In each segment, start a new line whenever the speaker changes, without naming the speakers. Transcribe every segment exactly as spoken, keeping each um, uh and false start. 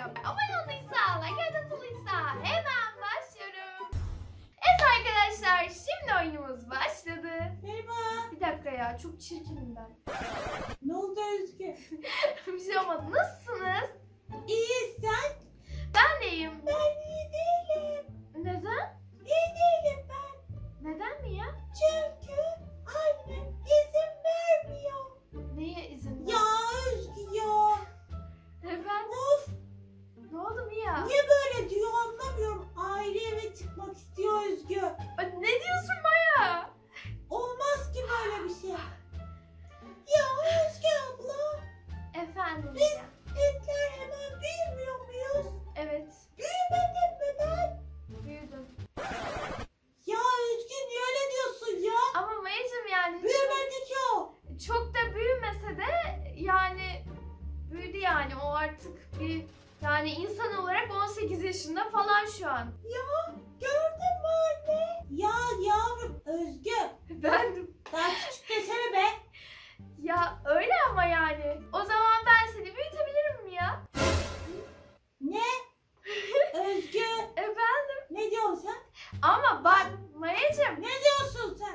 yapacağım. Abone olduysa, like atılıysa hemen başlıyorum. Evet arkadaşlar, şimdi oyunumuz başladı.
Merhaba.
Bir dakika ya, çok çirkinim ben.
Ne oldu Özgü?
Bir şey olmadı. Nasılsınız?
İyi, sen?
Ben de iyiyim.
Ben iyi değilim.
Neden?
İyi değilim ben.
Neden mi ya?
Çünkü annem izin vermiyor.
Neye izin
Ya Özgü ya.
Efendim?
Of.
Ne oldu Mia?
Niye böyle diyor anlamıyorum. Ayrı eve çıkmak istiyor Özgü.
Ay, ne diyorsun Maya?
Olmaz ki böyle bir şey. Ya Özgü abla.
Efendim
Biz
Mia?
petler hemen büyümüyor muyuz?
Evet.
Büyümedim mi ben?
Büyüdüm.
Ya Özgü niye öyle diyorsun ya?
Ama Maya'cığım yani
Büyümedi ki o.
çok da büyümese de yani büyüdü yani o artık bir yani insan olarak on sekiz yaşında falan şu an.
Ya gördün mü anne? Ya yavrum Özgü.
Efendim?
Daha küçük desene be.
Ya öyle ama yani. O zaman ben seni büyütebilirim mi ya?
Ne? Özgü.
Efendim?
Ne diyorsun sen?
Ama bak Maya'cığım.
Ne diyorsun sen?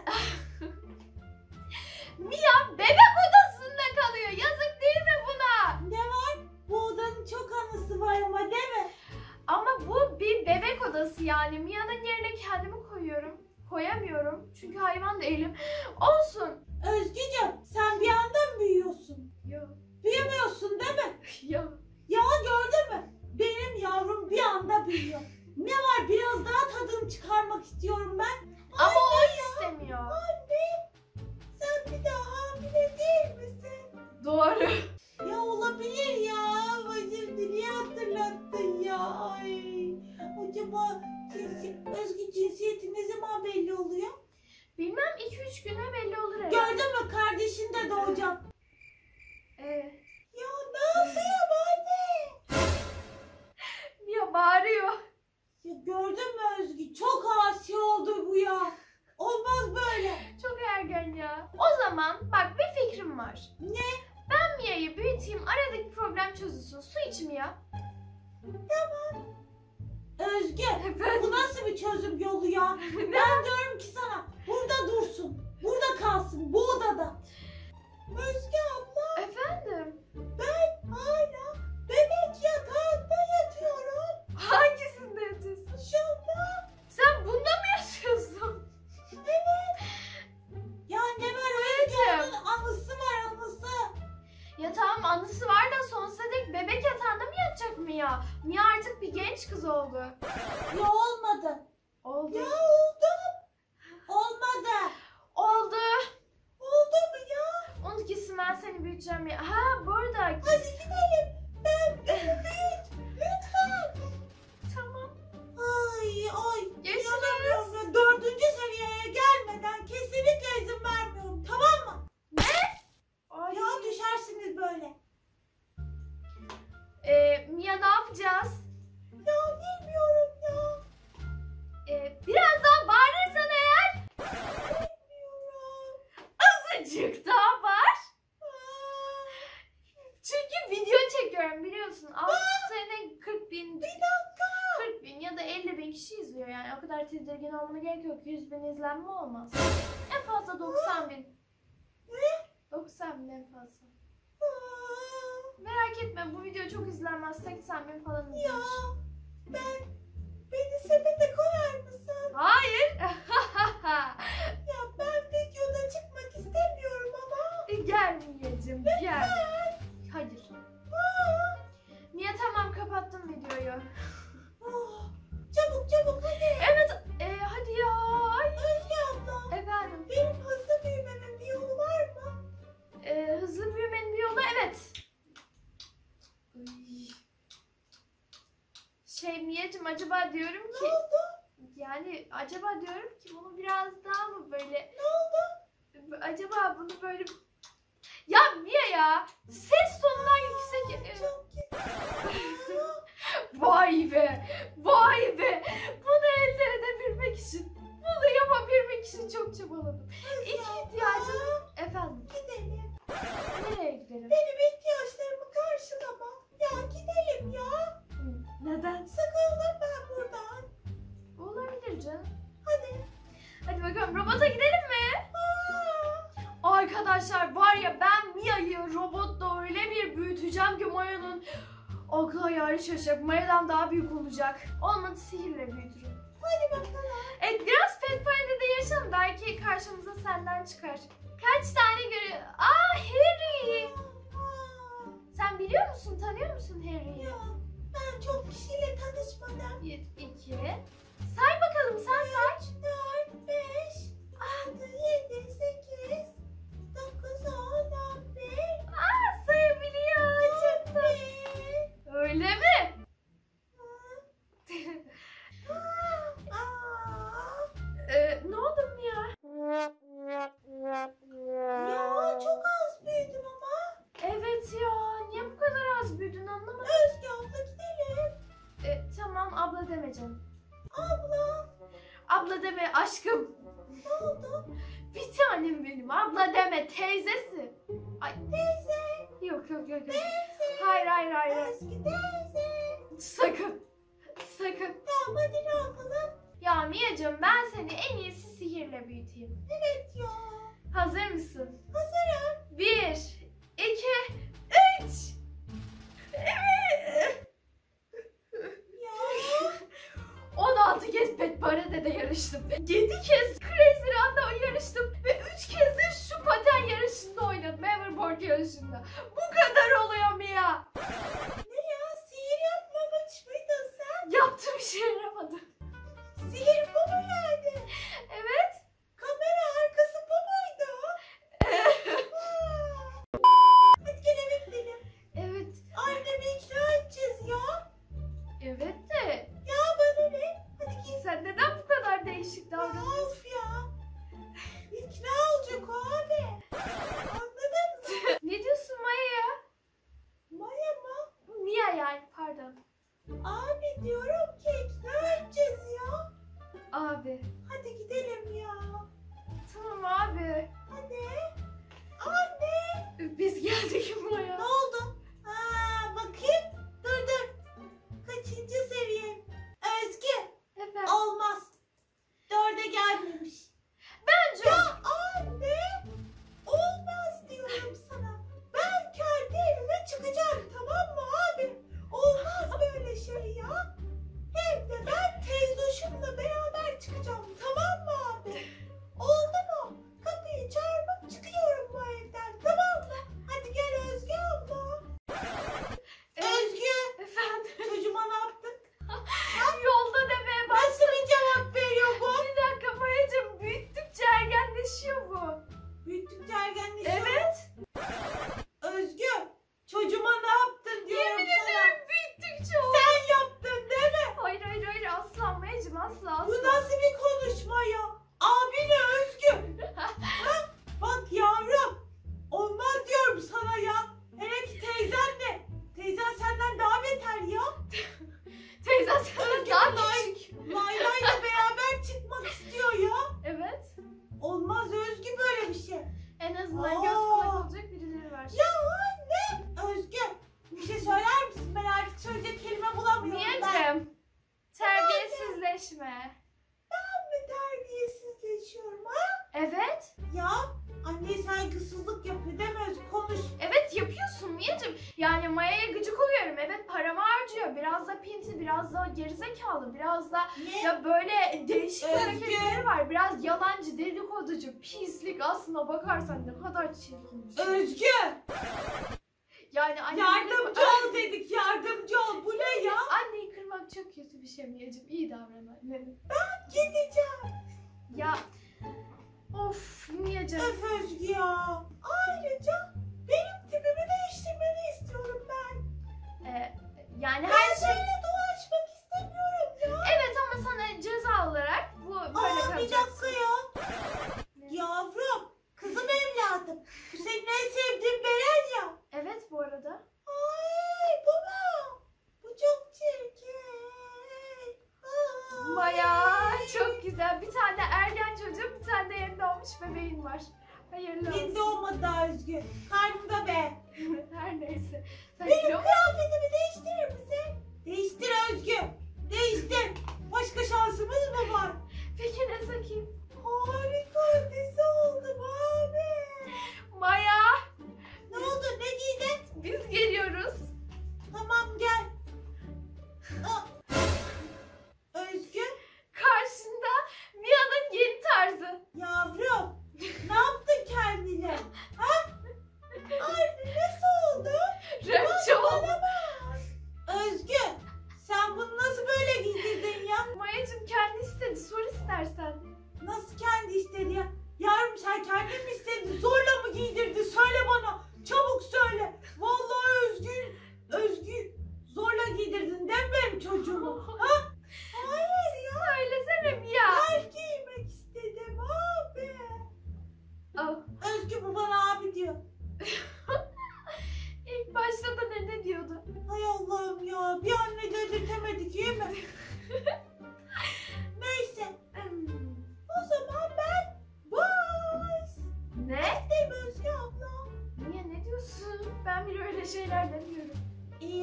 Mia bebek odasında kalıyor. Yazık değil mi buna?
Ne var? Bu odanın çok anısı var ama değil mi?
Ama bu bir bebek odası yani. Mia'nın yerine kendimi koyuyorum. Koyamıyorum. Çünkü hayvan değilim. Olsun.
Özgücüm sen bir anda mı büyüyorsun?
Yok.
Büyümüyorsun değil mi?
Yok.
Ya gördün mü? Benim yavrum bir anda büyüyor. Ne var biraz daha tadını çıkarmak istiyorum ben.
Ama
Anne
o
ya.
istemiyor.
Anne sen bir daha hamile değil misin?
Doğru.
Ya olabilir ya. Bacım niye hatırlattın ya? Ay. Acaba cinsi, Özgü cinsiyeti ne zaman belli oluyor?
Bilmem iki üç güne belli olur herhalde.
Gördün mü kardeşin de doğacak.
Ee,
Ya ne yapayım anne?
Mia bağırıyor.
Ya gördün mü Özgü? Çok asi oldu bu ya. Olmaz böyle.
Çok ergen ya. O zaman bak bir fikrim var.
Ne?
Ben Mia'yı büyüteyim, aradaki problem çözülsün. Su iç Mia.
Özgü
Efendim?
bu nasıl bir çözüm yolu ya? Ben diyorum ki sana burada dursun. Burada kalsın bu odada. Özgü abla
Efendim?
ben hala bebek yatağında yatıyorum.
Hangisinde yatıyorsun?
Şunda.
Sen bunda mı yaşıyorsun?
Evet. Ya ne var Özgü
Anneciğim.
onun anısı var anısı.
Ya tamam anısı var da sonsuza dek bebek yatağında mı yatacak Mia? Mia artık bir genç kız oldu.
Ya olmadı.
Oldu.
Ya oldu. Olmadı.
Oldu.
Oldu mu ya?
Unut gitsin ben seni büyüteceğim ya. Ha burada.
Hadi gidelim. Ben beni büyüt. Lütfen.
Tamam.
Ay ay.
Görüşürüz.
İnanamıyorum ya. Dördüncü seviyeye gelmeden kesinlikle izin vermiyorum. Tamam mı?
Ay.
Ya düşersiniz böyle.
Ee, Mia ne yapacağız?
Ya bilmiyorum ya.
Ee, biraz daha bağırırsan eğer.
Bilmiyorum.
Azıcık daha bağır.
Aa,
Çünkü video çekiyorum biliyorsun. Alt sene kırk bin.
bir dakika.
kırk bin ya da elli bin kişi izliyor yani. O kadar tedirgin olmana gerek yok. yüz bin izlenme olmaz. En fazla doksan bin.
Ne?
doksan bin en fazla.
Aa,
Merak etme bu video çok izlenmez. seksen bin falan
ya
izlenir.
ben beni sepete koyar mısın?
Hayır.
Ya ben videoda çıkmak istemiyorum ama.
Gel Mia'cığım gel. Hayır.
Aa,
Mia tamam kapattım videoyu.
oh, çabuk çabuk hadi.
Evet e, hadi ya. Ay.
Özge abla.
Efendim
Benim hızlı büyümemin bir yolu var mı?
e, hızlı büyümenin bir yolu evet. Ay. Şey Mia'cığım acaba diyorum
Ne
ki
oldu?
yani acaba diyorum ki bunu biraz daha mı böyle
Ne oldu?
acaba bunu böyle ya Mia ya ses tonundan yüksek.
Çok güzel.
Vay be vay be bunu elde edebilmek için bunu yapabilmek için çok çabaladım. İki ihtiyacım efendim
Gidelim.
nereye gidelim?
Benim ihtiyaçlarımı karşılama. Ya gidelim ya.
diyeceğim ki Maya'nın akıl ayarı şaşacak. Maya'dan daha büyük olacak. Olmadı sihirle büyütürüm.
Hadi bakalım.
Evet biraz Pet Parade de yaşayalım. Belki karşımıza senden çıkar. Kaç tane görüyor? Aa Harry.
Aa,
Sen biliyor musun? Tanıyor musun Harry'i?
ya ben çok kişiyle tanışmadım.
Bir, iki. Say bakalım sen say.
dört, beş, altı, yedi, sekiz, dokuz, on, on bir.
Aa sayabiliyor. Çok da. Öyle mi? Ee, ne oldu mu ya?
Ya çok az büyüdüm ama.
Evet ya. Niye bu kadar az büyüdün anlamadım.
Özge abla gidelim.
Ee, tamam abla deme canım.
Abla
Abla deme aşkım.
ne oldu?
Bir tanem benim. Abla deme teyzesi. Ay
Teyze,
yok yok yok. yok.
teyze.
Hayır hayır hayır.
Özge teyze.
Sakın. Sakın.
Tamam hadi ne yapalım?
Ya Mia'cığım ben seni en iyisi sihirle büyüteyim.
Evet ya.
Hazır mısın?
Hazırım.
Bir, iki, üç. Evet.
Ya.
on altı kez Pet Parade'de yarıştım. yedi kez Crazy Run'da yarıştım. Ve üç kez de şu paten yarışında oynadım. Hoverboard yarışında. Bu kadar oluyor Mia.
Ne ya? Sihir yapmamış mıydın sen?
Yaptığım bir şey yaramadı.
Sihir bu mu yani?
Evet.
Kamera arkası bu muydu? Hadi gel eve gidelim.
Evet.
Annemi ikna edeceğiz ya.
Evet de.
Ya bana ne? Hadi git.
Sen neden bu kadar değişik davranıyorsun?
Of ya. İkna olacak o abi. Anladın mı?
Ne diyorsun Maya?
Maya mı?
Mia yani pardon.
Abi diyorum ki ikna edeceğiz ya.
Abi.
Hadi gidelim ya.
Tamam abi.
Hadi. Anne.
Biz geldik Maya.
Ne oldu? Ha, bakayım. Dur dur. Kaçıncı seviye? Özge.
Efendim.
Olmaz. Dörde gelmemiş.
Bence.
Ya anne. Olmaz diyorum sana. Ben kendi evime çıkacağım tamam mı abi? Olmaz böyle şey ya. Hem de ben teyzoşumla beraber çıkacağım tamam mı abi? Oldu mu? Kapıyı çağırıp çıkıyorum bu evden tamam mı? Hadi gel Özge abla. Özge.
Efendim.
Çocuğuma ne yaptın?
Yolda demeye bak.
Nasıl bir cevap veriyor bu?
Bir dakika Maya'cığım büyüttükçe ergenleşiyor bu.
Büyüttükçe ergenleşiyor.
Evet.
Özgü, çocuğuma ne yaptın diyorum
Yemin
sana.
ederim büyüttükçe o.
Sen yaptın değil mi?
Hayır hayır hayır asla Maya'cığım asla
Bu
asla.
nasıl bir konuşma ya? Abine Özgü. Ha? Bak yavrum, olmaz diyorum sana ya. Hele ki teyzenle. Teyzen senden daha beter ya.
Teyzen senden
Özgür,
daha
Lay-
küçük.
Layla'yla beraber çıkmak istiyor ya.
Evet.
Olmaz Özgü böyle bir şey.
En azından
Aa.
göz kulak olacak birileri var.
Ya anne. Özgü, bir şey söyler misin? Ben artık söyleyecek kelime bulamıyorum ben.
Miyacığım. Terbiyesizleşme.
Ben mi terbiyesizleşiyorum ha?
Evet.
Ya anneye saygısızlık yapıyor değil mi Özgü? Konuş.
Evet yapıyorsun Miyacığım. Yani Maya'ya gıcık oluyorum. Evet paramı harcıyor. Biraz da pinti, biraz da gerizekalı, biraz da
Ne?
ya böyle değişik
Özgür.
hareketleri var. Biraz yalancı, dedikoducu, pislik. Aslına bakarsan ne kadar çirkinmiş.
Özgü.
Yani anne
Yardımcı ol dedik yardımcı ol. Bu ne ya?
Anneyi kırmak çok kötü bir şey Miyacığım. İyi davran annene.
Gideceğim.
Ya of Miyacığım.
Öf Özgü ya. Ayrıca benim tipimi değiştirmeni istiyorum ben.
Ee, yani
Ben
her şey...
seninle dolaşmak istemiyorum ya.
Evet ama sana ceza olarak bu böyle
Aa bir
kalacak.
dakika ya. Yavrum. Kızım evladım. Bu senin en sevdiğin Beren ya.
Evet bu arada.
Ay baba. Bu çok çirkin. Aa.
Maya çok güzel. Bir tane ergen çocuğum, bir tane de yeni doğmuş bebeğin var. Hayırlı olsun.
Binde olmadı daha Özgü. Karnımda be.
Her neyse. Sen
Benim
kilo...
kıyafetimi değiştirir misin? Değiştir Özgü. Değiştir. Başka şansımız mı var?
Peki ne takayım?
Harika ötesi oldum abi.
Maya
Ne oldu ne giydin?
biz geliyoruz.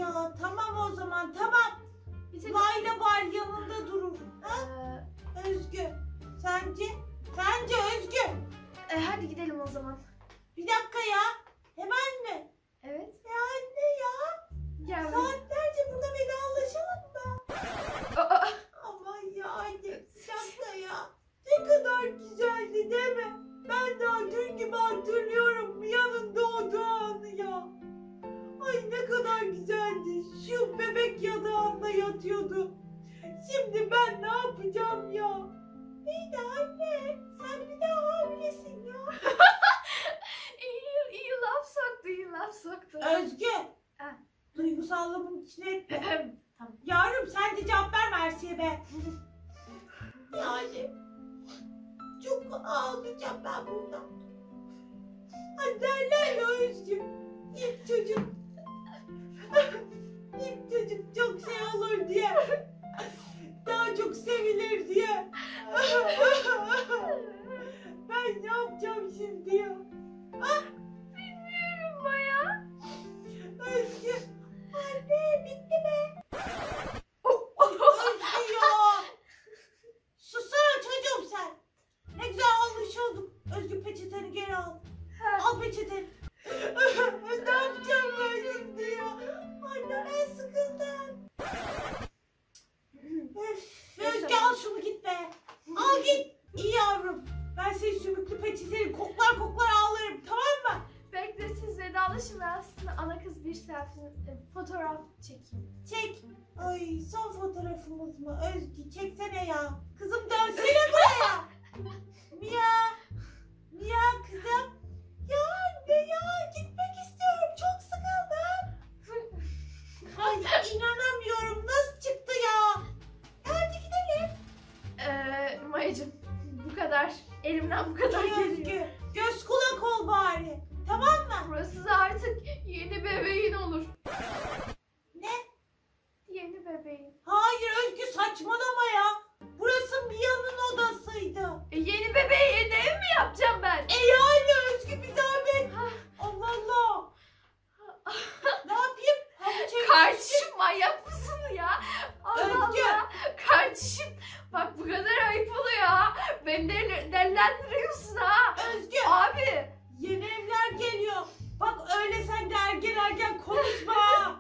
ya. Tamam o zaman tamam.
Bir tek...
Layla var yanında durur. Ha?
Ee,
Özgü. Sence? Sence Özgü?
e, hadi gidelim o zaman.
Bir dakika ya. Hemen mi?
Evet.
Ya anne ya.
Gel.
Saatlerce burada vedalaşalım da.
Aa,
Aman ya anne. Bir dakika ya. Ne kadar güzeldi değil mi? Ben daha dün gibi hatırlıyorum yanında doğduğu anı ya. Ay ne kadar güzeldi. Şu bebek yatağında yatıyordu. Şimdi ben ne yapacağım ya? İyi de anne. Sen bir daha hamilesin ya.
iyi, iyi laf soktu, iyi laf soktu.
Özgü.
Ha.
Duygusallığımın içine etme.
Tamam.
Yavrum sen de cevap verme her şeye be. Yani çok ağlayacağım ben buradan. Hani derler ya Özgü. İlk çocuk. İlk çocuk çok şey olur diye. Daha çok sevilir diye. Ben ne yapacağım şimdi ya?
Bilmiyorum Maya.
Özgü. Anne bitti mi? Özgü ya. Susana çocuğum sen. Ne güzel anlaşıldık. Özgü peçeteni geri al. Al peçeteni. Ne yapacağım ben şimdi ya? Anne ben sıkıldım. Öf, Özgü al şunu git be. Al git. İyi yavrum. Ben senin sümüklü peçeteni koklar koklar ağlarım tamam mı?
Bekle siz vedalaşın, ben aslında ana kız bir selfie e, fotoğraf çekeyim.
Çek. Ay son fotoğrafımız mı? Özgü çeksene ya. Kızım dönsene buraya. Mia. Mia kızım. Ya anne ya gitmek istiyorum. Çok sıkıldım. Ay inanamıyorum. Nasıl çıktı ya? Hadi gidelim.
Ee, Mayacığım bu kadar. Elimden bu kadar
İyi
geliyor.
Özgü. Göz kulak ol bari. Tamam mı?
Burası da artık yeni bebeğin olur.
Ne?
Yeni bebeğin.
Hayır Özgü saçmalama ya. Burası Mia'nın odasıydı.
E, yeni bebeğe yeni ev mi yapacağım ben?
E yani Özgü bir zahmet.
Ha,
Allah Allah. Ne yapayım? Havuç çekmek
Kardeşim manyak mısın ya? Allah
Özgü.
Allah. Kardeşim bak bu kadar ayıp oluyor. Beni de dellendiriyorsun ha.
Özgü.
Abi.
Yeni evler geliyor. Bak öyle sen de ergen ergen konuşma.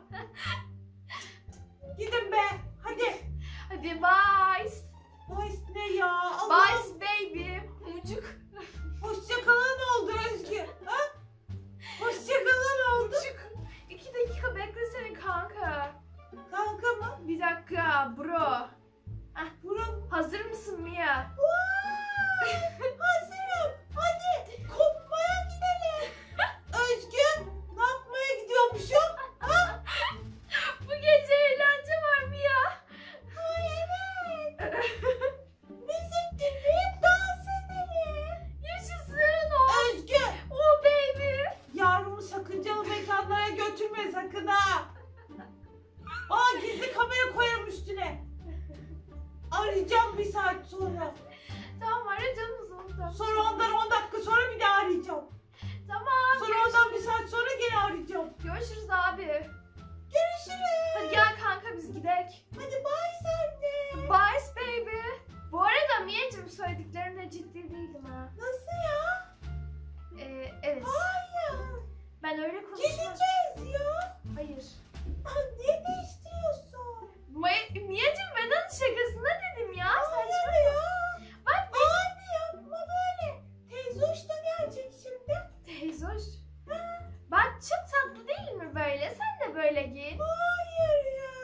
Gidin be. Hadi.
Hadi bye.
Boys ne ya? Allah.
Bye baby. Mucuk.
Hoşçakalın oldu Özgü. Ha? Hoşçakalın oldu.
Mucuk. İki dakika beklesene kanka.
Kanka mı?
Bir dakika bro.
Burun.
Hazır mısın Mia?
Vay! Hazırım. Hadi kopmaya gidelim. Özgü ne yapmaya gidiyormuşum? Ha?
Bu gece eğlence var Mia.
Ay evet. Müzik dinleyip dans edelim.
Yaşasın o.
Özgü.
Oh baby.
Yavrumu sakıncalı mekanlara götürme sakın ha. Aa gizli kamera koyarım üstüne. Arayacağım bir saat sonra.
Tamam ara canım o zaman. Tamam.
Sonra ondan on dakika sonra bir daha arayacağım.
Tamam.
Sonra ondan bir saat sonra gene arayacağım.
Görüşürüz abi.
Görüşürüz.
Hadi gel kanka biz gidelim.
Hadi bye sen de.
Bye baby. Bu arada Mia'cığım söylediklerine ciddi değilim ha.
Nasıl ya?
Ee, evet.
Hayır.
Ben öyle konuşmam.
Gideceğiz ya.
Hayır.
Aa, ne değiştiriyorsun?
Maya- Mia'cığım ben onun şakasına dedim ya. Saçma.
Hayır ya.
Bak
Abi yapma böyle. Teyze hoş da gelecek şimdi.
teyze hoş. Bak çok tatlı değil mi böyle? Sen de böyle giyin.
Hayır ya.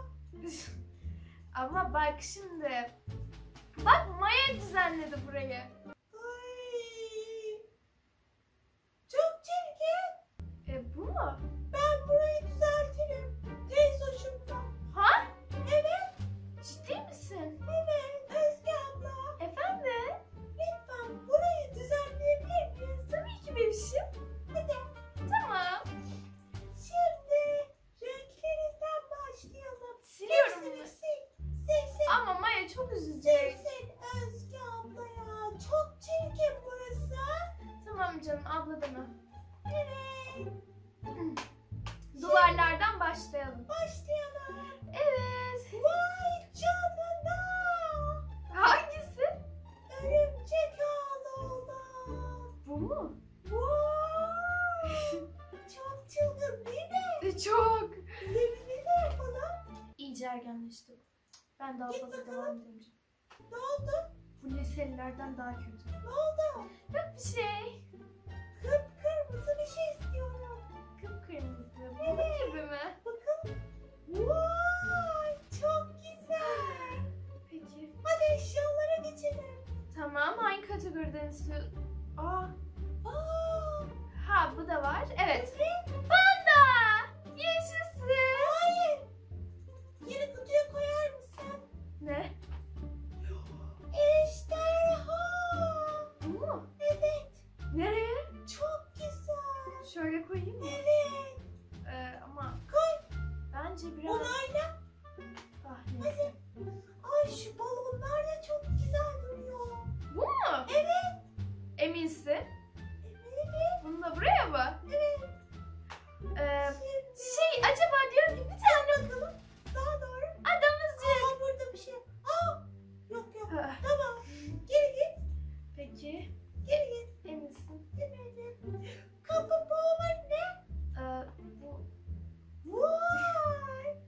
Ama bak şimdi. Bak Maya düzenledi burayı.
Ay. Çok çirkin.
E bu mu?
Ben burayı düzeltirim. Teyze hoşumda.
Ha?
Evet.
Ciddi misin?
Evet. Özge abla.
Efendim?
Lütfen burayı düzenleyebilir miyiz?
Tabii ki bebişim.
Hadi.
Tamam.
Şimdi renklerinden başlayalım.
Siliyorum
Hepsini
bunu.
sil. Sil sil.
Ama Maya çok
Sil
üzülecek.
sil. Özge abla ya. Çok
başlayalım.
Başlayalım.
Evet.
Vay canına.
Hangisi?
Örümcek ağlı olan.
Bu mu?
Vay. Çok çılgın değil mi?
E, Çok.
Zemini de yapalım.
İyice ergenleştim. Ben daha
Git
fazla
bakalım.
devam edemeyeceğim.
Ne oldu?
Bu liselilerden daha kötü.
Ne oldu?
Yok bir şey.
Kıpkırmızı bir şey istiyorum.
Kıpkırmızı. Bunun gibi mi?
Bakın. Vay çok güzel.
Peki.
Hadi eşyalara geçelim.
Tamam, hangi kategoriden istiyorsun? Aa,
Aa,
ha bu da var. Evet.
ne?
Panda! Yaşasın.
Hayır. Yeni kutuya koyar mısın?
Ne?
Ejderha.
Bu mu?
Evet.
Nereye?
Çok güzel.
Şöyle koyayım mı?
Evet.
Ee, ama
Koy.
bence biraz...
Onayla.
Ah, neyse.
Ay şu balonlar da çok güzel duruyor.
Bu mu?
Evet.
Eminsin.
Evet.
Bunu da buraya mı?
Evet.
Ee,
Şimdi.
şey acaba diyorum ki bir tane
Bakalım. Sağa doğru.
adamızcık.
Aa burada bir şey. Aa. Yok yok.
Ah,
Tamam. Geri git.
peki.
Geri git.
Eminsin.
Evet. Kapı boğma ne?
Ee, bu...
Vay.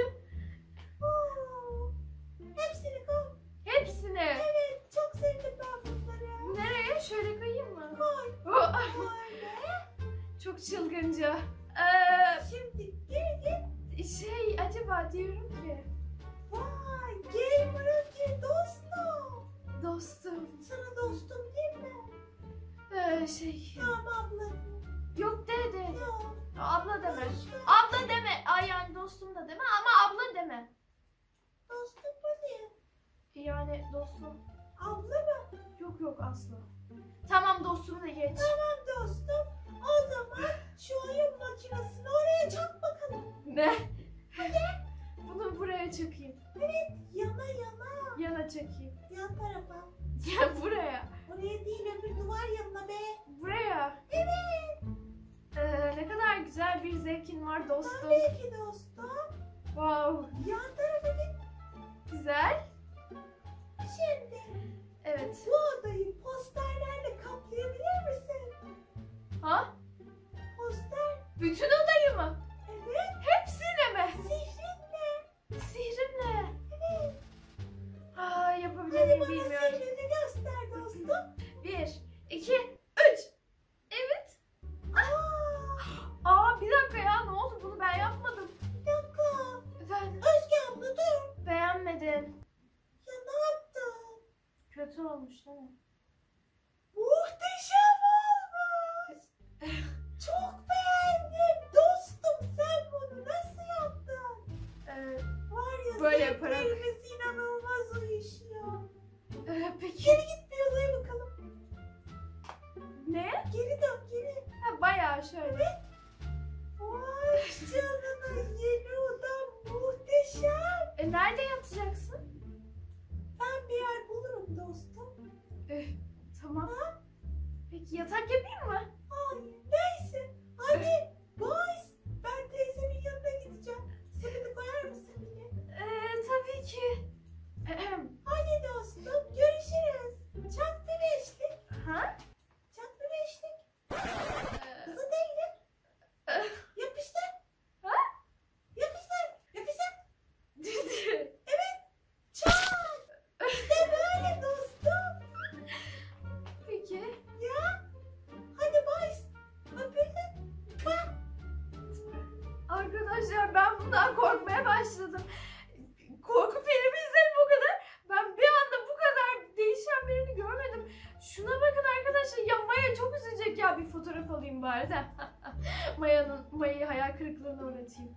Oo. Hepsini koy.
Hepsini.
Evet. Çok sevdim ben bunları.
Nereye? Şöyle koyayım mı?
Koy.
Oh,
Böyle.
çok çılgınca. Ee,
Şimdi geri git.
şey acaba diyorum ki...
Vay. Gamer'ın bir dostum.
Dostum.
Sana dostum değil mi?
Ee, şey...
Tamam abla.
Yok de de.
Yok.
Abla deme.
Dostum.
Abla deme. Ay yani dostum da deme ama abla deme.
Dostum bu ne?
Yani dostum.
Abla mı?
Yok yok asla. Tamam dostum da geç.
Tamam dostum. O zaman şu oyun makinesini oraya çak bakalım.
Ne? Bunu buraya çakayım.
Evet. Yana yana.
Yana çakayım.
Yan tarafa.
Ya buraya.
Oraya değil öbür duvar yanına be.
Buraya.
Evet.
Ee, ne kadar güzel bir zevkin var dostum.
Tabii ki dostum.
Wow.
Yan tarafa git.
Güzel.
Şimdi
Evet.
bu odayı posterlerle kaplayabilir misin?
Ha?
Poster.
Bütün odayı mı?
Evet.
Hepsini mi?
Sihrinle.
Sihrimle.
Evet.
Aa, yapabilir
Hadi
miyim
bana
bilmiyorum.
sihrini göster dostum.
Bir, iki, üç. Evet.
Aa,
Aa bir dakika ya ne oldu bunu ben yapmadım.
bir dakika.
Efendim
Özge abla dur.
beğenmedin.
Ya ne yaptın?
Kötü olmuş değil mi?
Muhteşem olmuş. Çok beğendim. Dostum sen bunu nasıl yaptın?
Ee,
Var ya
Böyle yaparak.
zevklerimiz inanılmaz uyuşuyor.
e, peki
Geri git bir odaya bakalım.
ne?
Geri dön geri.
Ha bayağı şöyle.
Vay canına yeni odam muhteşem.
E, nerede yatacaksın?
Ben bir yer bulurum dostum.
E, tamam. Peki yatak yapayım mı?
Hayır neyse. Hadi boys. Ben teyzemin yanına gideceğim. Sepeti koyar mısın beni?
E, tabii ki. Ahem.
Hadi dostum görüşürüz. Çak bir beşlik.
Ha?
Çak bir beşlik.
Ee,
Kızı değilim.
eh,
Yapıştır.
Ha?
Yapıştır. Yapıştır.
Dedi.
Çak. İşte böyle dostum.
Peki.
Ya. Hadi boys. Öpüldün. Bak.
Arkadaşlar ben bundan korkmaya başladım. Korku filmi izledim o kadar. Ben bir anda bu kadar değişen birini görmedim. Şuna bakın arkadaşlar ya Maya çok üzülecek ya bir fotoğraf alayım bari de. Maya'nın Maya'yı hayal kırıklığına uğratayım.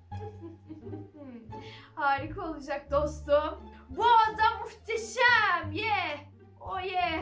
Harika olacak dostum. Bu adam muhteşem. Ye. Yeah. Oh yeah.